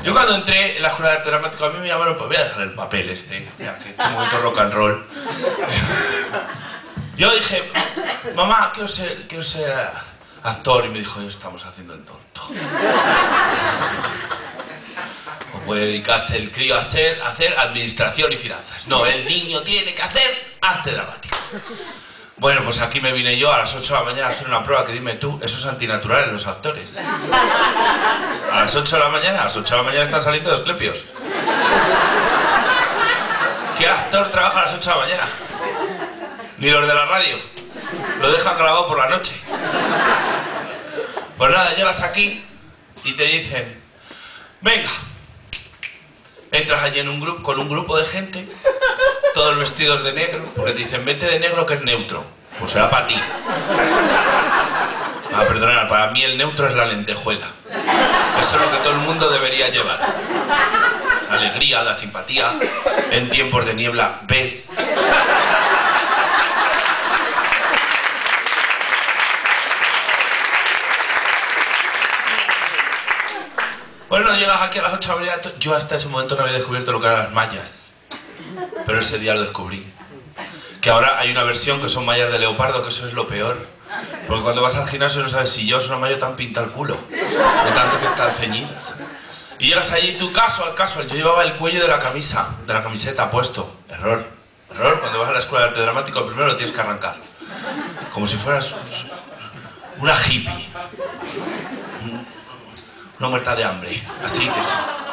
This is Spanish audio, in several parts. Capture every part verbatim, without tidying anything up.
Yo cuando entré en la escuela de arte dramático, a mí me llamaron, pues voy a dejar el papel este, ya que es un momento rock and roll. Yo dije, mamá, quiero ser, quiero ser actor, y me dijo, estamos haciendo el tonto. O puede dedicarse el crío a, ser, a hacer administración y finanzas. No, el niño tiene que hacer arte dramático. Bueno, pues aquí me vine yo a las ocho de la mañana a hacer una prueba que dime tú, eso es antinatural en los actores. A las ocho de la mañana, a las ocho de la mañana están saliendo de Asclepios. ¿Qué actor trabaja a las ocho de la mañana? Ni los de la radio. Lo dejan grabado por la noche. Pues nada, llegas aquí y te dicen, venga. Entras allí en un grupo, con un grupo de gente, todos vestidos de negro, porque te dicen, vete de negro que es neutro. Pues será para ti. Ah, perdona, para mí el neutro es la lentejuela. Eso es lo que todo el mundo debería llevar. La alegría, la simpatía. En tiempos de niebla, ves. Bueno, llegas aquí a las ocho de la mañana. Yo hasta ese momento no había descubierto lo que eran las mallas. Pero ese día lo descubrí. Que ahora hay una versión que son mallas de leopardo, que eso es lo peor. Porque cuando vas al gimnasio no sabes si llevas una malla tan pinta al culo. De tanto que están ceñidas. Y llegas allí, tú caso al caso. Yo llevaba el cuello de la camisa, de la camiseta puesto. Error. Error. Cuando vas a la escuela de arte dramático, primero lo tienes que arrancar. Como si fueras una hippie. Una muerta de hambre. Así que...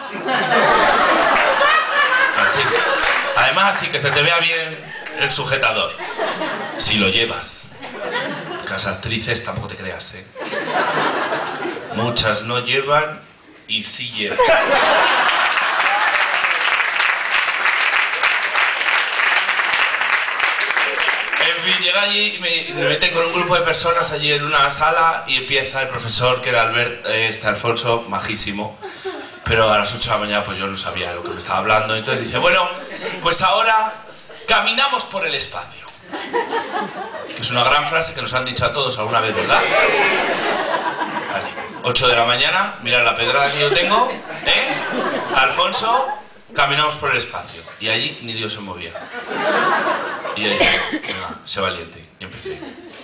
Así que... Además, así que se te vea bien el sujetador. Si lo llevas. Porque las actrices tampoco te creas, ¿eh? Muchas no llevan y sí llevan. En fin, llega allí y me, me meten con un grupo de personas allí en una sala y empieza el profesor, que era Albert, eh, este Alfonso, majísimo. Pero a las ocho de la mañana pues yo no sabía de lo que me estaba hablando. Entonces dice, bueno, pues ahora caminamos por el espacio. Que es una gran frase que nos han dicho a todos alguna vez, ¿verdad? Vale. ocho de la mañana, mirad la pedrada que yo tengo, ¿eh? Alfonso, caminamos por el espacio. Y allí ni Dios se movía. Y ahí dije, venga, sé valiente. Y empecé.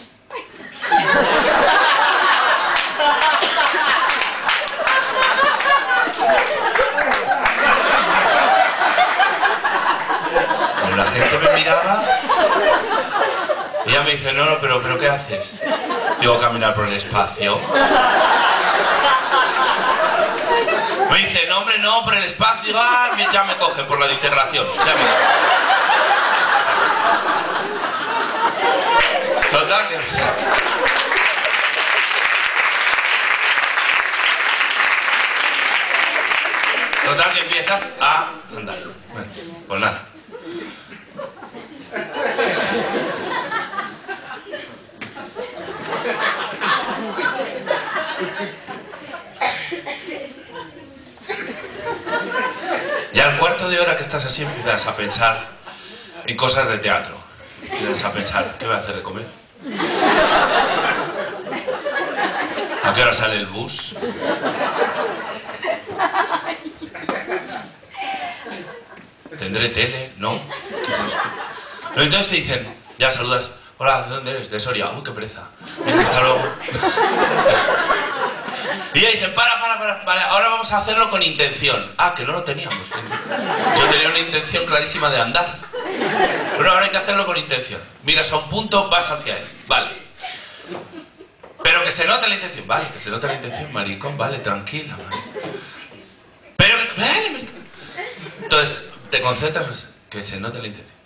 Pero la gente me miraba y ella me dice, no, no, pero, pero ¿qué haces? Digo, caminar por el espacio. Me dice, no, hombre, no, por el espacio. Ah, ya me cogen por la de integración. Ya me cogen. Total que... Total que empiezas a andar. Bueno, pues nada. Y al cuarto de hora que estás así empiezas a pensar en cosas de teatro. Empiezas a pensar, ¿qué voy a hacer de comer? ¿A qué hora sale el bus? ¿Tendré tele? ¿No? ¿Qué es esto? No, entonces te dicen, ya saludas. Hola, ¿de dónde eres? De Soria. Uy, qué pereza. Venga, hasta luego. Y ya dicen, para, para, para, vale, ahora vamos a hacerlo con intención. Ah, que no lo teníamos. Yo tenía una intención clarísima de andar. Pero ahora hay que hacerlo con intención. Miras a un punto, vas hacia él. Vale. Pero que se note la intención. Vale, que se note la intención, maricón. Vale, tranquila, vale. Pero que... Vale, maricón. Entonces, te concentras, que se note la intención.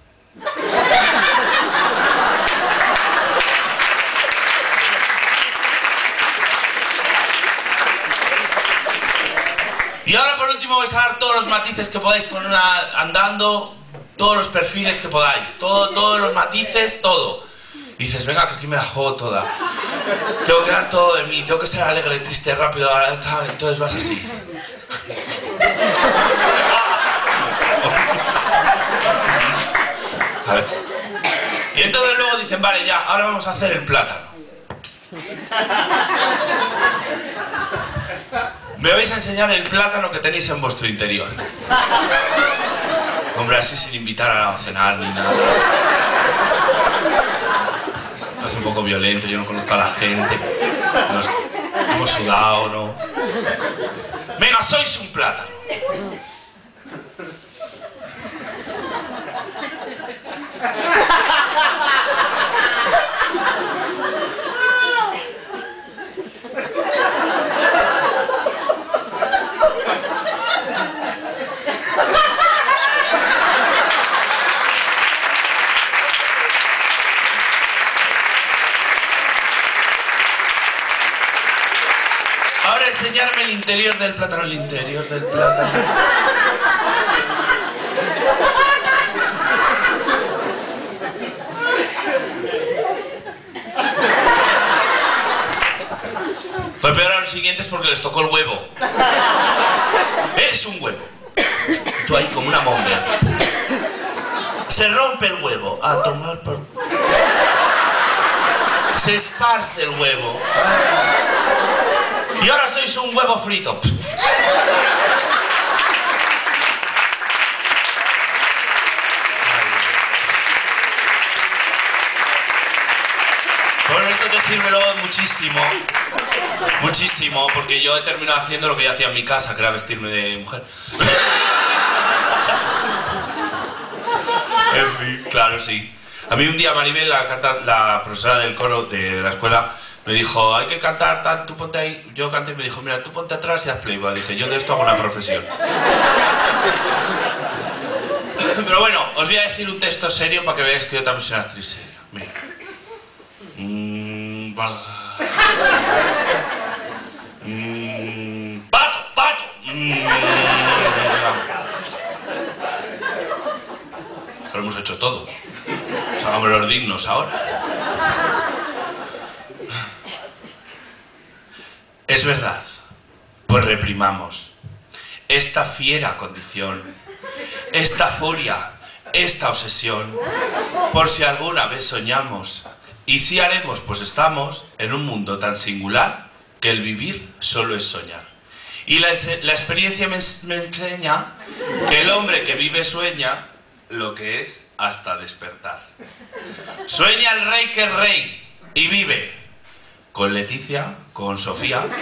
Y ahora por último vais a dar todos los matices que podáis con una andando, todos los perfiles que podáis, todo, todos los matices, todo. Y dices, venga, que aquí me la juego toda. Tengo que dar todo de mí, tengo que ser alegre, triste, rápido. Entonces vas así. A ver. Y entonces luego dicen, vale, ya, ahora vamos a hacer el plátano. Me vais a enseñar el plátano que tenéis en vuestro interior. Hombre, así sin invitar a cenar ni nada. Es un poco violento, yo no conozco a la gente. Nos hemos sudado, ¿no? Venga, sois un plátano. Ahora enseñarme el interior del plátano, el interior del plátano. Pues peor a los siguientes porque les tocó el huevo. Es un huevo. Y tú ahí como una momia. Se rompe el huevo. A tomar por... Se esparce el huevo. Y ahora sois un huevo frito. Bueno, esto te sirve luego muchísimo. Muchísimo, porque yo he terminado haciendo lo que yo hacía en mi casa, que era vestirme de mujer. En fin, claro, sí. A mí un día Maribel, la, la profesora del coro de la escuela, me dijo, hay que cantar tal, tú ponte ahí. Yo canté y me dijo, mira, tú ponte atrás y haz playboy. Dije, yo de esto hago una profesión. Pero bueno, os voy a decir un texto serio para que veáis que yo también soy una actriz seria. Mira. Mm, mm, ¡pato, pato! Mm, lo hemos hecho todos. Pues hagamos los dignos ahora. Es verdad, pues reprimamos esta fiera condición, esta furia, esta obsesión, por si alguna vez soñamos. Y si haremos, pues estamos en un mundo tan singular que el vivir solo es soñar. Y la, la experiencia me, me enseña que el hombre que vive sueña lo que es hasta despertar. Sueña el rey que es rey y vive con Leticia, con Sofía, con...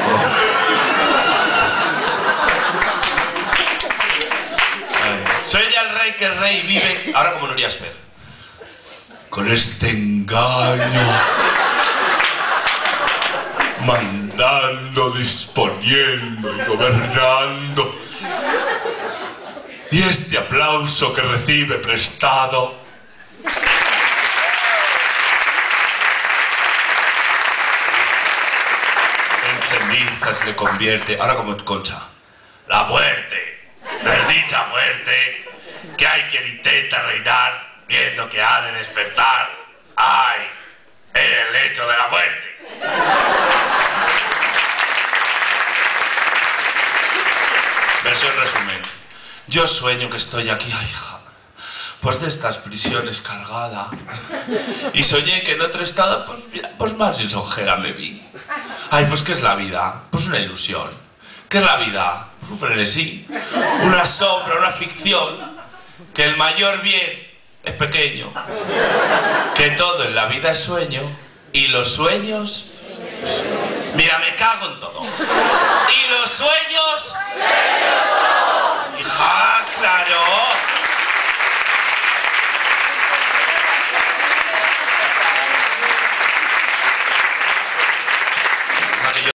Sueña el rey que es rey y vive, ahora como Nuria Esper, con este engaño, mandando, disponiendo y gobernando. Y este aplauso que recibe prestado en cenizas le convierte, ahora como Concha, la muerte, la desdicha muerte, que hay quien intenta reinar viendo que ha de despertar, ay, en el lecho de la muerte. Versión resumen. Yo sueño que estoy aquí, ay, hija, pues de estas prisiones cargada. Y soñé que en otro estado, pues mira, pues más lisonjera me vi. Ay, pues ¿qué es la vida? Pues una ilusión. ¿Qué es la vida? Pues un frenesí, una sombra, una ficción. Que el mayor bien es pequeño. Que todo en la vida es sueño. Y los sueños... Mira, me cago en todo. Y los sueños...